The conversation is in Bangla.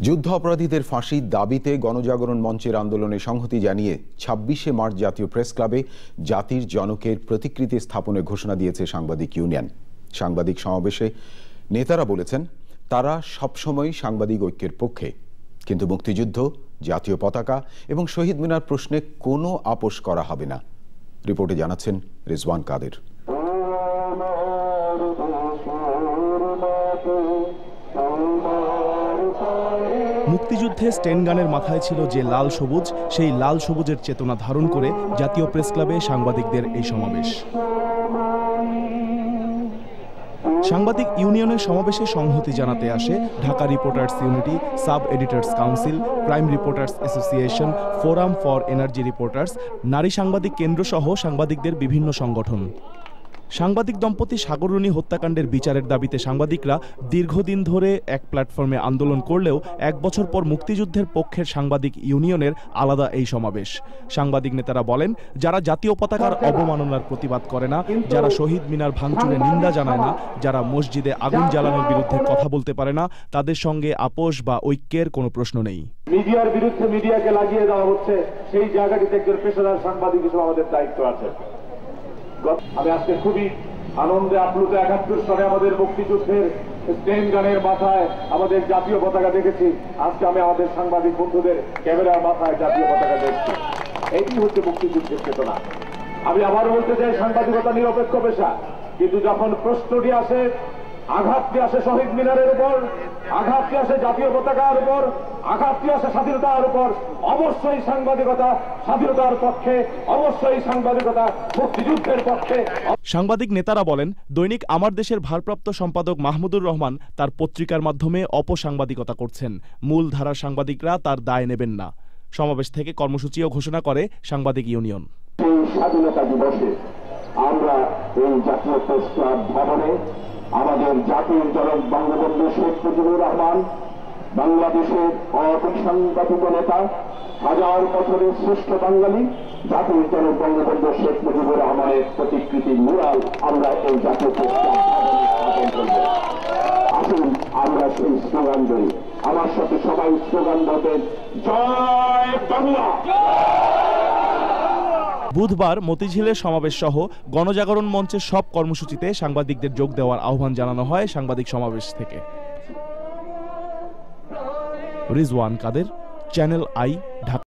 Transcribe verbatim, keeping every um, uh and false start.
যুদ্ধ অপরাধীদের ফাঁসির দাবিতে গণজাগরণ মঞ্চের আন্দোলনে সংহতি জানিয়ে ছাব্বিশে মার্চ জাতীয় প্রেস ক্লাবে জাতির জনকের প্রতিকৃতি স্থাপনের ঘোষণা দিয়েছে সাংবাদিক ইউনিয়ন। সাংবাদিক সমাবেশে নেতারা বলেছেন তারা সবসময় সাংবাদিক ঐক্যের পক্ষে, কিন্তু মুক্তিযুদ্ধ, জাতীয় পতাকা এবং শহীদ মিনার প্রশ্নে কোনো আপোষ করা হবে না। রিপোর্টে জানাচ্ছেন রিজওয়ান কাদের। মুক্তিযুদ্ধে স্টেনগানের মাথায় ছিল যে লাল সবুজ, সেই লাল সবুজের চেতনা ধারণ করে জাতীয় প্রেস ক্লাবে সাংবাদিকদের এই সমাবেশ। সাংবাদিক ইউনিয়নের সমাবেশে সংহতি জানাতে আসে Dhaka reporters unity, sub editors council, prime reporters association, forum for energy reporters, নারী সাংবাদিক কেন্দ্র সহ সাংবাদিকদের বিভিন্ন সংগঠন। সাংবাদিক দম্পতি সাগররুনি হত্যাকাণ্ডের বিচারের দাবিতে সাংবাদিকরা দীর্ঘদিন ধরে এক প্ল্যাটফর্মে আন্দোলন করলেও এক বছর পর মুক্তিযুদ্ধের পক্ষের সাংবাদিক ইউনিয়নের আলাদা এই সমাবেশ। সাংবাদিক নেতারা বলেন, যারা জাতীয় পতাকার অবমাননার প্রতিবাদ করে না, যারা শহীদ মিনার ভাঙচুরে নিন্দা জানায় না, যারা মসজিদে আগুন জ্বালানোর বিরুদ্ধে কথা বলতে পারে না, তাদের সঙ্গে আপোষ বা ঐক্যের কোনো প্রশ্ন নেই। মিডিয়ার বিরুদ্ধে মিডিয়াকে লাগিয়ে দেওয়া হচ্ছে, সেই জায়গাটিতে একজন পেশাদার সাংবাদিক হিসেবে আমাদের দায়িত্ব আছে। আমি আজকে খুবই আনন্দে আপ্লুত, একাত্তর সালে আমাদের মুক্তিযুদ্ধের স্টেন গানের মাথায় আমাদের জাতীয় পতাকা দেখেছি। আজকে আমি আমাদের সাংবাদিক বন্ধুদের ক্যামেরার মাথায় জাতীয় পতাকা দেখছি। এইটি হচ্ছে মুক্তিযুদ্ধের চেতনা। আমি আবার বলতে চাই, সাংবাদিকতা নিরপেক্ষ পেশা, কিন্তু যখন প্রশ্নটি আসে, আঘাতটি আসে শহীদ মিনারের উপর, আঘাতটি আসে জাতীয় পতাকার উপর, আঘাতটি আসে স্বাধীনতার উপর, অবশ্যই সাংবাদিকতা স্বাধীনতার পক্ষে, অবশ্যই সাংবাদিকতা মুক্তিযুদ্ধের পক্ষে। সাংবাদিক নেতারা বলেন, দৈনিক আমার দেশের ভারপ্রাপ্ত সম্পাদক মাহমুদুর রহমান তার পত্রিকার মাধ্যমে অপসাংবাদিকতা করছেন। মূল ধারার সাংবাদিকরা তার দায় নেবেন না। সমাবেশ থেকে কর্মসূচিও ঘোষণা করে সাংবাদিক ইউনিয়ন। স্বাধীনতা দিবসে আমরা এই জাতীয় প্রেস ক্লাব ভবনে আমাদের জাতির জনক বঙ্গবন্ধু শেখ মুজিবুর রহমান, বাংলাদেশের অপসাংবাদিক নেতা, হাজার বছরের শ্রেষ্ঠ বাঙালি জাতির জনক বঙ্গবন্ধু শেখ মুজিবুর রহমানের প্রতিকৃতি মুরাল আমরা এই জাতীয় প্রেস ক্লাব ভবনে স্থাপন করব। আসুন আমরা সেই স্লোগান ধরি। আমার সাথে সবাই স্লোগান দেবেন, জয় বাংলা। বুধবার মতিঝিলের সমাবেশ সহ গণজাগরণ মঞ্চের সব কর্মসূচিতে সাংবাদিকদের যোগ দেওয়ার আহ্বান জানানো হয় সাংবাদিক সমাবেশ থেকে। Rizwan Kader, channel I, Dhaka.